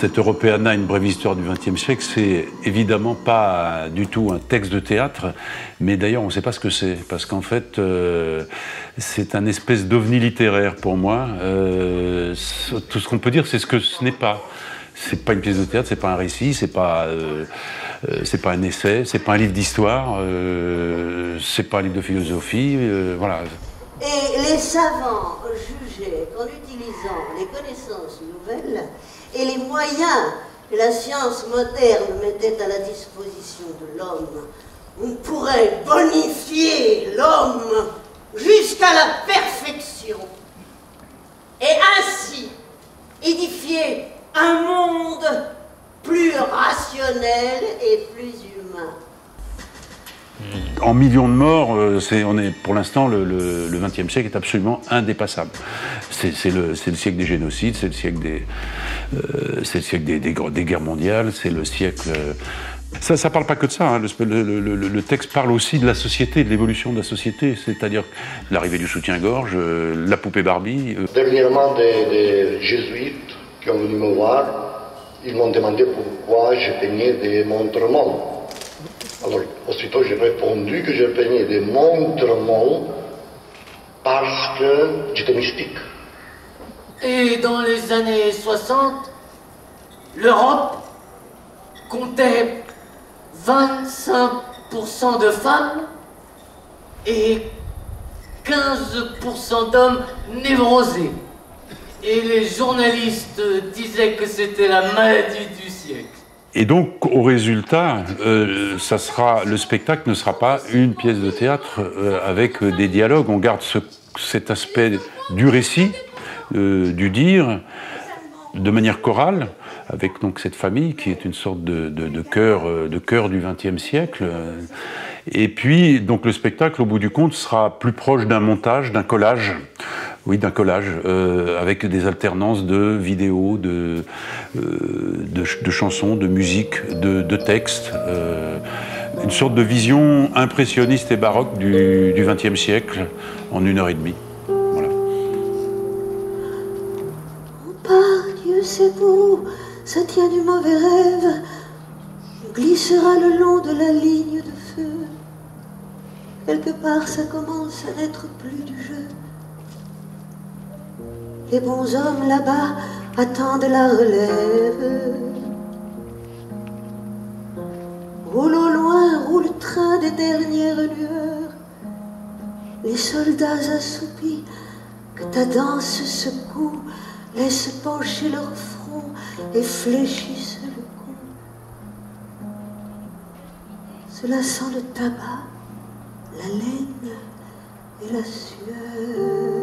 Cette Europeana, une brève histoire du XXe siècle, c'est évidemment pas du tout un texte de théâtre, mais d'ailleurs on ne sait pas ce que c'est, parce qu'en fait c'est un espèce d'ovni littéraire pour moi. Tout ce qu'on peut dire, c'est ce que ce n'est pas. C'est pas une pièce de théâtre, c'est pas un récit, c'est pas un essai, c'est pas un livre d'histoire, c'est pas un livre de philosophie, voilà. Et les savants jugeaient qu'en utilisant les connaissances nouvelles et les moyens que la science moderne mettait à la disposition de l'homme, on pourrait bonifier l'homme jusqu'à la perfection et ainsi édifier un monde plus rationnel et plus humain. En millions de morts, pour l'instant, le XXe siècle est absolument indépassable. C'est le siècle des génocides, c'est le siècle des guerres mondiales, c'est le siècle... Ça parle pas que de ça, hein. Le texte parle aussi de la société, de l'évolution de la société, c'est-à-dire l'arrivée du soutien-gorge, la poupée Barbie. Dernièrement, des jésuites qui ont venu me voir, ils m'ont demandé pourquoi je peignais des montrements. Alors, aussitôt, j'ai répondu que je peignais des montrements parce que j'étais mystique. Et dans les années 60, l'Europe comptait 25% de femmes et 15% d'hommes névrosés. Et les journalistes disaient que c'était la maladie du siècle. Et donc, au résultat, le spectacle ne sera pas une pièce de théâtre avec des dialogues. On garde cet aspect du récit, du dire, de manière chorale, avec donc cette famille qui est une sorte de chœur du XXe siècle. Et puis, donc le spectacle, au bout du compte, sera plus proche d'un montage, d'un collage. Oui, d'un collage, avec des alternances de vidéos, de chansons, de musique, de textes. Une sorte de vision impressionniste et baroque du XXe siècle en 1h30. Voilà. Oh, par Dieu, c'est beau, ça tient du mauvais rêve. On glissera le long de la ligne de feu. Quelque part, ça commence à n'être plus du jeu. Les bons hommes là-bas attendent la relève. Roule au loin, roule le train des dernières lueurs. Les soldats assoupis que ta danse secoue laissent pencher leur front et fléchissent le cou. Cela sent le tabac, la laine et la sueur.